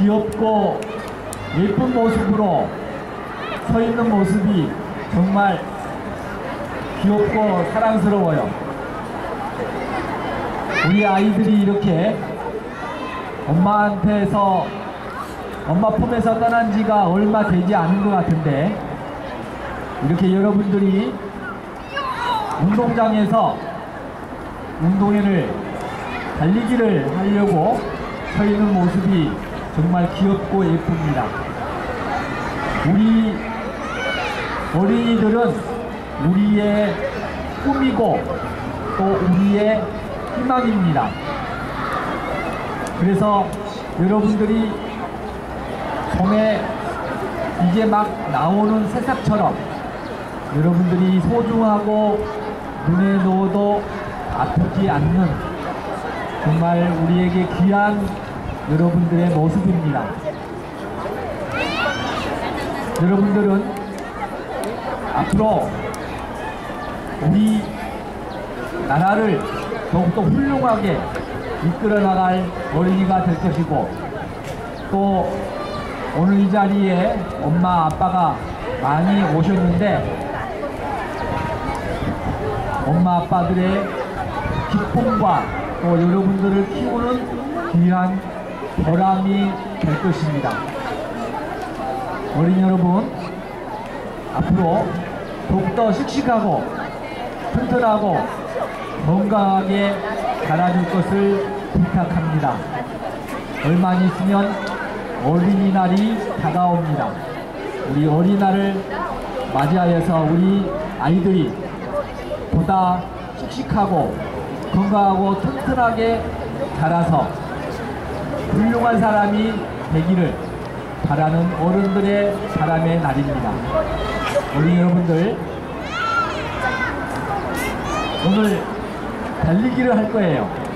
귀엽고 예쁜 모습으로 서 있는 모습이 정말 귀엽고 사랑스러워요. 우리 아이들이 이렇게 엄마한테서 엄마 품에서 떠난 지가 얼마 되지 않은 것 같은데, 이렇게 여러분들이 운동장에서 운동회를 달리기를 하려고 서 있는 모습이 정말 귀엽고 예쁩니다. 우리 어린이들은 우리의 꿈이고 또 우리의 희망입니다. 그래서 여러분들이 봄에 이제 막 나오는 새싹처럼 여러분들이 소중하고 눈에 넣어도 아프지 않는 정말 우리에게 귀한 여러분들의 모습입니다. 여러분들은 앞으로 우리 나라를 더욱더 훌륭하게 이끌어 나갈 어린이가 될 것이고, 또 오늘 이 자리에 엄마 아빠가 많이 오셨는데 엄마 아빠들의 기쁨과 또 여러분들을 키우는 귀한 보람이 될 것입니다. 어린이 여러분, 앞으로 더욱더 씩씩하고 튼튼하고 건강하게 자라줄 것을 부탁합니다. 얼마 안 있으면 어린이날이 다가옵니다. 우리 어린이날을 맞이하여서 우리 아이들이 보다 씩씩하고 건강하고 튼튼하게 자라서 훌륭한 사람이 되기를 바라는 어른들의 바람의 날입니다. 어린이 여러분들, 오늘 달리기를 할 거예요.